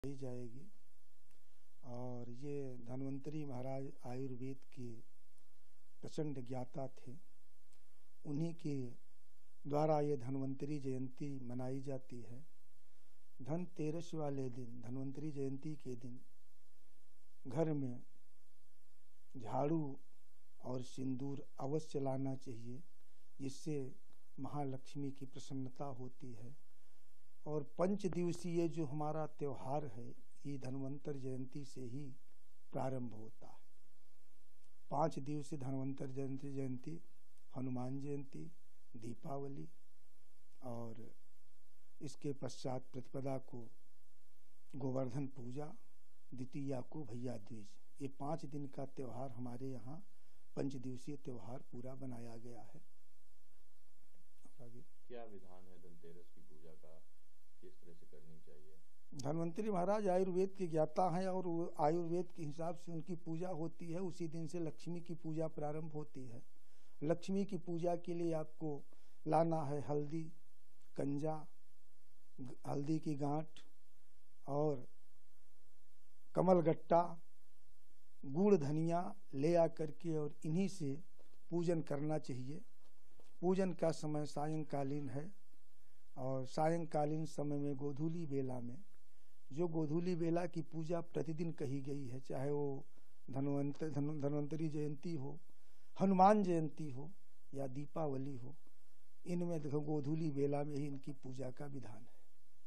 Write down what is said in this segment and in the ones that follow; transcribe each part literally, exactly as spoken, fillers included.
दी जाएगी। और ये धन्वंतरी महाराज आयुर्वेद के प्रचंड ज्ञाता थे। उन्हीं के द्वारा ये धन्वंतरी जयंती मनाई जाती है। धनतेरस वाले दिन, धन्वंतरी जयंती के दिन, घर में झाड़ू और सिंदूर अवश्य लाना चाहिए, जिससे महालक्ष्मी की प्रसन्नता होती है। और पंच दिवसीय जो हमारा त्योहार है, ये धन्वंतर जयंती से ही प्रारंभ होता है। पांच दिवसीय धन्वंतर जयंती जयंती हनुमान जयंती, दीपावली और इसके पश्चात प्रतिपदा को गोवर्धन पूजा, द्वितीया को भैया दूज। ये पाँच दिन का त्यौहार हमारे यहाँ पंच दिवसीय त्यौहार पूरा बनाया गया है। आगे क्या विधान है धनतेरस की पूजा का, किस तरह से करनी चाहिए? धन्वंतरी महाराज आयुर्वेद के ज्ञाता हैं और आयुर्वेद के हिसाब से उनकी पूजा होती है। उसी दिन से लक्ष्मी की पूजा प्रारंभ होती है। लक्ष्मी की पूजा के लिए आपको लाना है हल्दी, कंजा, हल्दी की गांठ और कमलगट्टा, गुड़, धनिया ले आकर के और इन्हीं से पूजन करना चाहिए। पूजन का समय सायंकालीन है और सायंकालीन समय में गोधूली बेला में, जो गोधूली बेला की पूजा प्रतिदिन कही गई है, चाहे वो धन्वंत धन्वंतरी जयंती हो, हनुमान जयंती हो या दीपावली हो, इनमें देखो गोधूली बेला में ही इनकी पूजा का विधान है।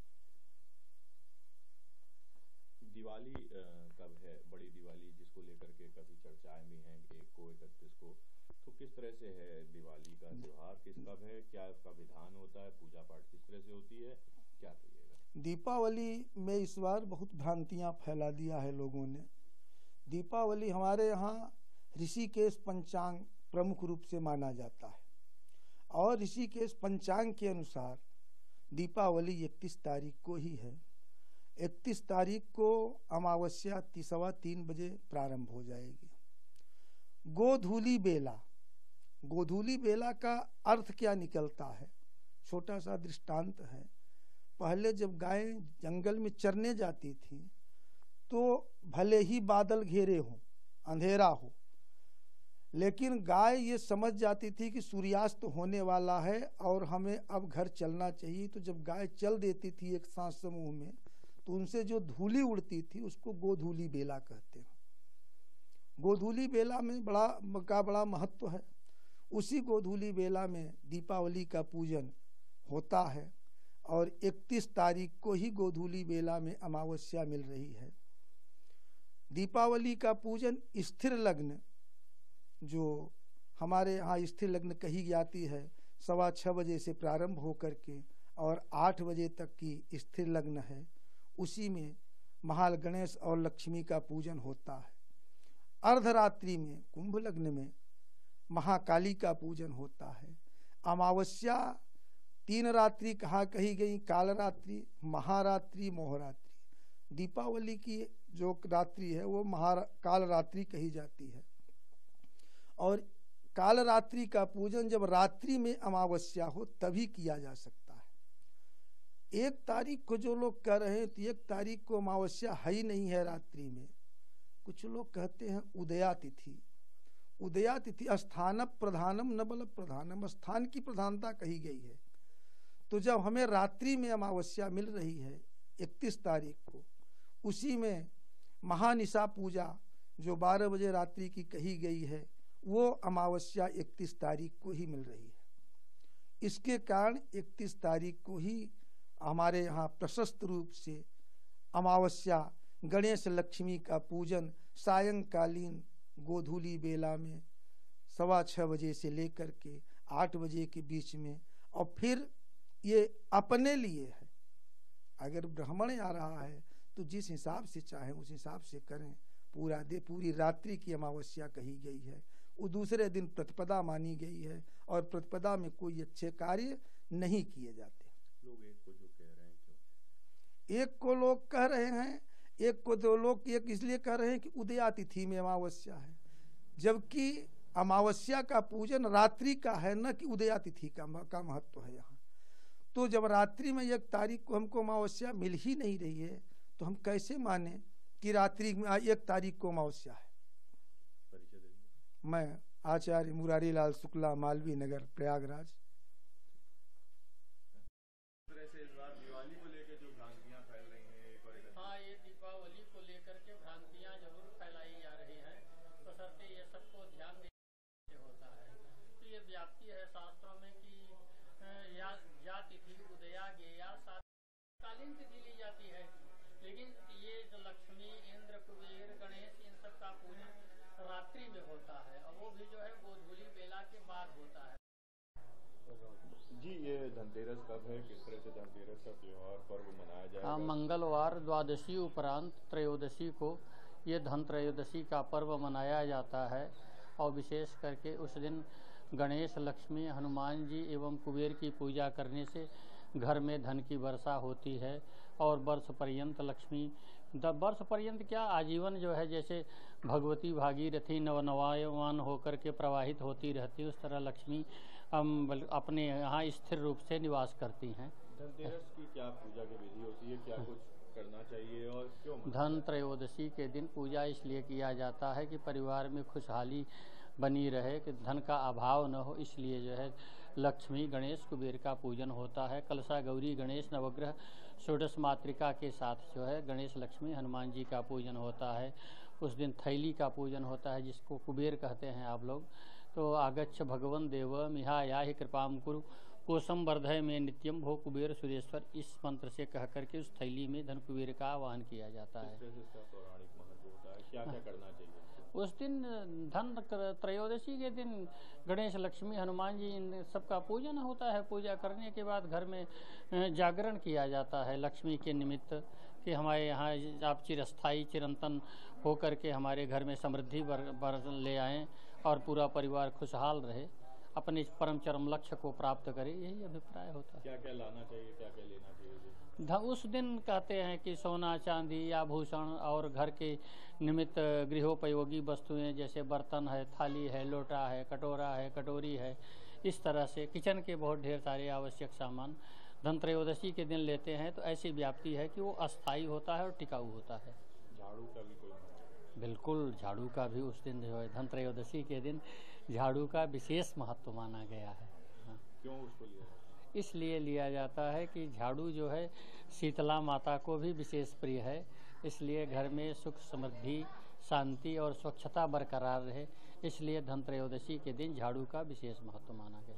दिवाली कब है? बड़ी दिवाली जिसको लेकर के कभी चर्चाएं भी हैं, एक को इकतीस को, तो किस तरह से है दिवाली का त्योहार, किस कब है, क्या उसका विधान होता है, पूजा पाठ किस तरह से होती है, क्या कहिएगा? दीपावली में इस बार बहुत भ्रांतियां फैला दिया है लोगों ने। दीपावली हमारे यहाँ ऋषिकेश पंचांग प्रमुख रूप से माना जाता है और ऋषिकेश पंचांग के अनुसार दीपावली इकतीस तारीख को ही है। इकतीस तारीख को अमावस्या सवा तीन बजे प्रारंभ हो जाएगी। गोधूली बेला, गोधूली बेला का अर्थ क्या निकलता है? छोटा सा दृष्टांत है। पहले जब गाय जंगल में चरने जाती थी तो भले ही बादल घेरे हों, अंधेरा हो, लेकिन गाय ये समझ जाती थी कि सूर्यास्त होने वाला है और हमें अब घर चलना चाहिए। तो जब गाय चल देती थी एक साथ समूह में, तो उनसे जो धूली उड़ती थी उसको गोधूली बेला कहते हैं। गोधूली बेला में बड़ा का बड़ा महत्व है। उसी गोधूली बेला में दीपावली का पूजन होता है और इकतीस तारीख को ही गोधूली बेला में अमावस्या मिल रही है। दीपावली का पूजन स्थिर लग्न, जो हमारे यहाँ स्थिर लग्न कही जाती है, सवा छः बजे से प्रारंभ होकर के और आठ बजे तक की स्थिर लग्न है, उसी में महाल गणेश और लक्ष्मी का पूजन होता है। अर्धरात्रि में कुंभ लग्न में महाकाली का पूजन होता है। अमावस्या तीन रात्रि कहा कही गई, काल रात्रि, महारात्रि, मोहरात्रि। दीपावली की जो रात्रि है वो महा काल रात्रि कही जाती है। और काल रात्रि का पूजन जब रात्रि में अमावस्या हो तभी किया जा सकता है। एक तारीख को जो लोग कह रहे हैं तो एक तारीख को अमावस्या है ही नहीं है रात्रि में। कुछ लोग कहते हैं उदया तिथि। उदया तिथि स्थान प्रधानम न बल प्रधानम, स्थान की प्रधानता कही गई है। तो जब हमें रात्रि में अमावस्या मिल रही है इकतीस तारीख को, उसी में महानिशा पूजा जो बारह बजे रात्रि की कही गई है, वो अमावस्या इकतीस तारीख को ही मिल रही है। इसके कारण इकतीस तारीख को ही हमारे यहाँ प्रशस्त रूप से अमावस्या गणेश लक्ष्मी का पूजन सायंकालीन गोधूली बेला में सवा छः बजे से लेकर के आठ बजे के बीच में, और फिर ये अपने लिए है। अगर ब्राह्मण आ रहा है तो जिस हिसाब से चाहे उस हिसाब से करें। पूरा दे पूरी रात्रि की अमावस्या कही गई है। वो दूसरे दिन प्रतिपदा मानी गई है और प्रतिपदा में कोई अच्छे कार्य नहीं किए जाते। लोग एक को जो कह रहे हैं क्यों? एक को लोग कह रहे हैं, एक को दो लोग एक इसलिए कह रहे हैं कि उदया तिथि में अमावस्या है, जबकि अमावस्या का पूजन रात्रि का है, न कि उदया तिथि का का महत्व है यहाँ। तो जब रात्रि में एक तारीख को हमको अमावस्या मिल ही नहीं रही है, तो हम कैसे माने कि रात्रि में एक तारीख को अमावस्या है। परिचय दीजिए। मैं आचार्य मुरारी लाल शुक्ला, मालवीय नगर, प्रयागराज। हाँ, ये दीपावली को लेकर के भ्रांतियाँ जरूर फैलाई जा रही हैं, तो सरते ये सबको ध्यान देना होता है। तो ये व्याप्ति है शास्त्रों में कि अ, या या तिथि उदया गेया कालीन तिथि ली जाती है, लेकिन ये जो लक्ष्मी, इंद्र, कुबेर, गणेश, इन सब का पूजन रात्रि में होता है, और वो भी जो है गोधूली बेला के बाद होता है। जी, ये धनतेरस कब है, किस तरह से धनतेरस का त्योहार पर्व मनाया जाएगा? हाँ, मंगलवार द्वादशी उपरांत त्रयोदशी को ये धन त्रयोदशी का पर्व मनाया जाता है, और विशेष करके उस दिन गणेश, लक्ष्मी, हनुमान जी एवं कुबेर की पूजा करने से घर में धन की वर्षा होती है, और वर्ष पर्यंत लक्ष्मी द वर्ष पर्यंत क्या आजीवन जो है, जैसे भगवती भागीरथी नवनवायमान होकर के प्रवाहित होती रहती, उस तरह लक्ष्मी हम अपने यहाँ स्थिर रूप से निवास करती हैं। धनतेरस की क्या पूजा की विधि होती है, क्या कुछ करना चाहिए और क्यों? धन त्रयोदशी के दिन पूजा इसलिए किया जाता है कि परिवार में खुशहाली बनी रहे, कि धन का अभाव न हो, इसलिए जो है लक्ष्मी, गणेश, कुबेर का पूजन होता है। कलशा, गौरी, गणेश, नवग्रह, षोडश मातृका के साथ जो है गणेश, लक्ष्मी, हनुमान जी का पूजन होता है। उस दिन थैली का पूजन होता है, जिसको कुबेर कहते हैं आप लोग। तो आगच्छ भगवन देव मिहाया ही कृपाम कुरु कोशम वर्धय में नित्यम भो कुबेर सुरेश्वर, इस मंत्र से कह करके उस थैली में धन कुबेर का आवाहन किया जाता है। पौराणिक महत्व होता है, क्या क्या करना चाहिए उस दिन? धन त्रयोदशी के दिन गणेश, लक्ष्मी, हनुमान जी इन सबका पूजन होता है। पूजा करने के बाद घर में जागरण किया जाता है लक्ष्मी के निमित्त, कि हमारे यहाँ आप चिरस्थायी चिरंतन होकर के हमारे घर में समृद्धि बर, बर ले आएँ, और पूरा परिवार खुशहाल रहे, अपने परम चरम लक्ष्य को प्राप्त करे, यही अभिप्राय होता है। क्या क्या लाना चाहिए, क्या क्या लेना चाहिए? ध उस दिन कहते हैं कि सोना, चांदी, आभूषण और घर के निमित्त गृहोपयोगी वस्तुएं, जैसे बर्तन है, थाली है, लोटा है, कटोरा है, कटोरी है, इस तरह से किचन के बहुत ढेर सारे आवश्यक सामान धन त्रयोदशी के दिन लेते हैं। तो ऐसी व्याप्ति है कि वो अस्थायी होता है और टिकाऊ होता है। झाड़ू का भी कोई? बिल्कुल, झाड़ू का भी उस दिन जो है धन त्रयोदशी के दिन झाड़ू का विशेष महत्व माना गया है। हाँ। क्यों उसको लिया? इसलिए लिया जाता है कि झाड़ू जो है शीतला माता को भी विशेष प्रिय है, इसलिए घर में सुख, समृद्धि, शांति और स्वच्छता बरकरार रहे, इसलिए धन त्रयोदशी के दिन झाड़ू का विशेष महत्व माना गया है।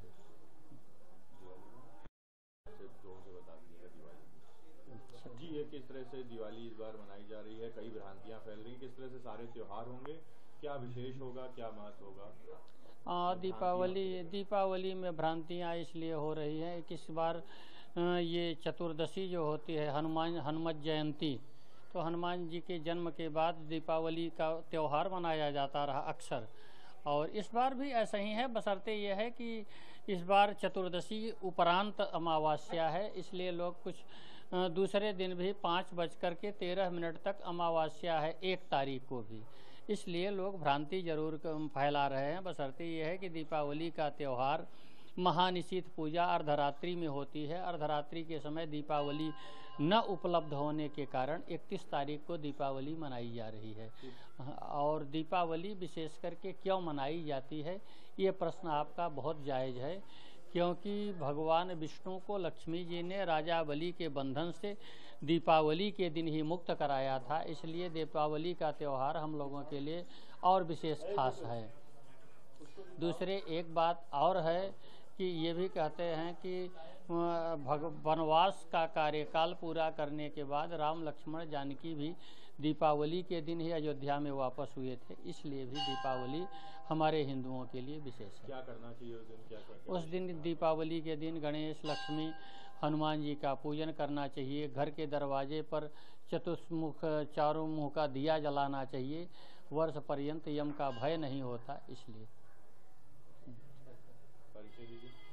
जी, ये किस तरह से दिवाली इस बार मनाई जा रही है? कई भ्रांतियां फैल रही हैं, किस तरह से सारे त्योहार होंगे, क्या विशेष होगा, क्या महत्व होगा? हाँ, दीपावली दीपावली में भ्रांतियाँ इसलिए हो रही हैं कि इस बार ये चतुर्दशी जो होती है, हनुमान हनुमत जयंती, तो हनुमान जी के जन्म के बाद दीपावली का त्यौहार मनाया जाता रहा अक्सर, और इस बार भी ऐसा ही है, बशर्ते ये है कि इस बार चतुर्दशी उपरांत अमावस्या है, इसलिए लोग कुछ दूसरे दिन भी पाँच बज कर के तेरह मिनट तक अमावस्या है, एक तारीख को भी, इसलिए लोग भ्रांति जरूर फैला रहे हैं। बशर्ते ये है कि दीपावली का त्यौहार महानिशीथ पूजा अर्धरात्रि में होती है। अर्धरात्रि के समय दीपावली न उपलब्ध होने के कारण इकतीस तारीख को दीपावली मनाई जा रही है। और दीपावली विशेष करके क्यों मनाई जाती है, ये प्रश्न आपका बहुत जायज़ है, क्योंकि भगवान विष्णु को लक्ष्मी जी ने राजा बलि के बंधन से दीपावली के दिन ही मुक्त कराया था, इसलिए दीपावली का त्यौहार हम लोगों के लिए और विशेष खास है। दूसरे एक बात और है कि ये भी कहते हैं कि वनवास का कार्यकाल पूरा करने के बाद राम, लक्ष्मण, जानकी भी दीपावली के दिन ही अयोध्या में वापस हुए थे, इसलिए भी दीपावली हमारे हिंदुओं के लिए विशेष है। क्या करना चाहिए उस दिन? क्या क्या उस दिन दीपावली के दिन गणेश, लक्ष्मी, हनुमान जी का पूजन करना चाहिए। घर के दरवाजे पर चतुष्मुख चारों मुँह का दिया जलाना चाहिए। वर्ष पर्यंत यम का भय नहीं होता, इसलिए। परिचय दीजिए।